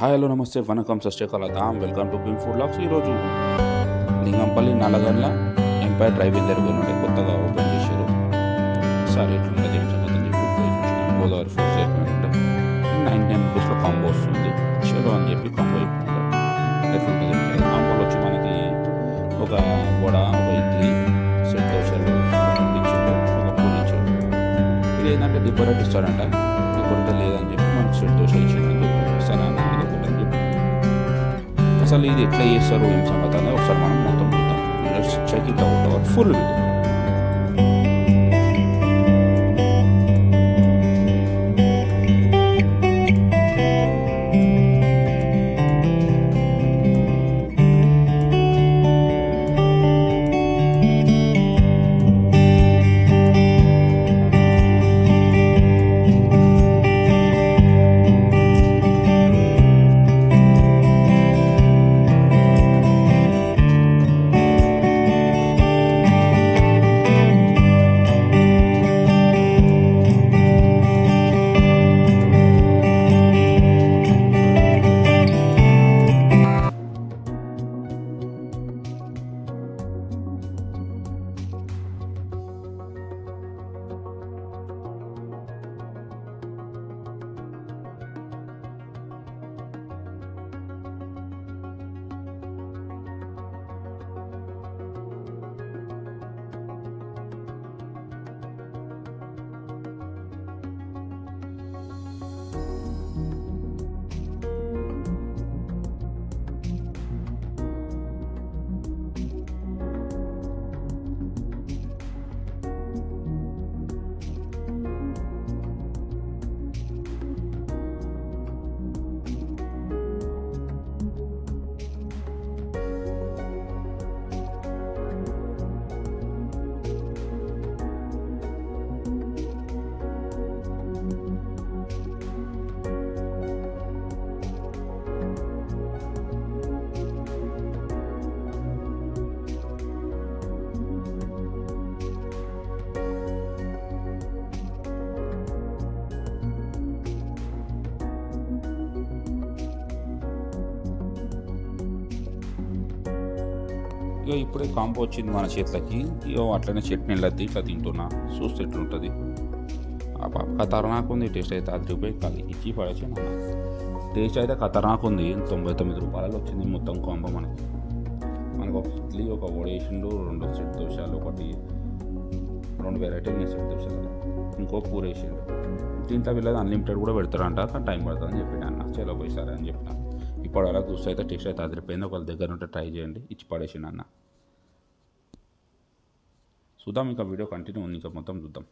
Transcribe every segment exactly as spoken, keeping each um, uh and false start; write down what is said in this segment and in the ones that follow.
Hi hello నమస్తే వనకం సస్యకలదాం వెల్కమ్ టు బిమ్ ఫుడ్ లాగ్స్. ఈరోజు లింగంపల్లి నల్లగండ్ల ఎంపైర్ డ్రైవింగ్ దగ్గర నుండి కొత్తగా ఓపెన్ చేశారు. సరే ఎట్లుంటుంది ఏం సంగతి అని చెప్పి పోయి చూసినాం. గోదావరి ఫుడ్ ఉంటే నైన్ టెన్ రూపీస్లో కాంబో వస్తుంది. చలో అని చెప్పి కాంబో అయిపోయింది. ఎట్లుంటుంది ఏం సంగతి. కాంబోలో వచ్చి మనకి ఒక వడ, ఒక ఇడ్లీ, సెట్ దోశలు ఇచ్చాడు, ఒక పూరి ఇచ్చాడు. ఇది ఏంటంటే డిబ్బరెట్ ఇస్తాడంట. డిబ్బరెట్ లేదని చెప్పి మనకు సెట్ దోశ ఇచ్చాడని చెప్పి సరే అన్న ఇది ఒకటి అని చెప్పి అసలు ఇది ఎట్లా చేస్తారు ఏం సంగతి అనేది ఒకసారి మనం మొత్తం చూద్దాం. Let's check it out our full video. ఇక ఇప్పుడే కాంబో వచ్చింది మన చేతికి. ఇక అట్లనే చట్నీ వెళ్ళద్ది ఇట్లా తింటున్నా. చూస్తే ఎట్లుంటుంది. ఆ పాప ఖతర్నాక్ ఉంది. టేస్ట్ అయితే అది రూపాయి కాదు ఇచ్చి పడేసి అన్న. టేస్ట్ అయితే ఖతర్నాక్ ఉంది. తొంభై తొమ్మిది రూపాయలు వచ్చింది మొత్తం కాంబో మనకి. మనకు ఒక ఇడ్లీ, ఒక వడేసిండు, రెండు సెట్ దోశలు, ఒకటి రెండు వెరైటీలు సెట్ దోశలు, ఇంకో పూర వేసిండు. దీంట్లో వీళ్ళది అన్లిమిటెడ్ కూడా పెడతారంట. కానీ టైం పడుతుందని చెప్పిన అన్న. చలో పోయి సరే అని చెప్పిన. ఇప్పుడు అలా చూస్తే అయితే టేస్ట్ అయితే అదిరిపోయింది. ఒకళ్ళ దగ్గర ఉంటే ట్రై చేయండి. ఇచ్చి పడేసిండు అన్న. చూద్దాం ఇంకా వీడియో కంటిన్యూ ఉంది. ఇంకా మొత్తం చూద్దాం.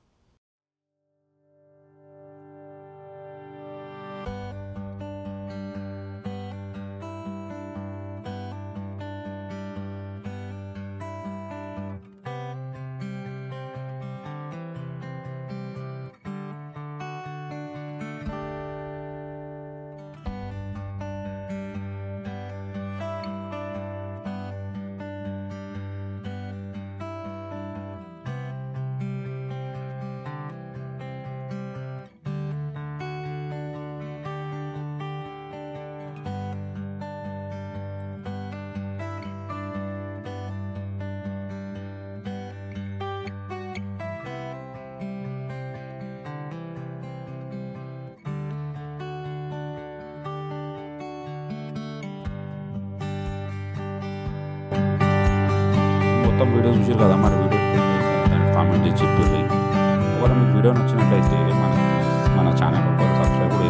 మొత్తం వీడియో చూసారు కదా. మన వీడియో కామెంట్ చేసి చెప్పి ఒకవేళ మీకు వీడియో నచ్చినట్లయితే మన మన ఛానల్ ఒకవేళ సబ్స్క్రైబ్ కూడా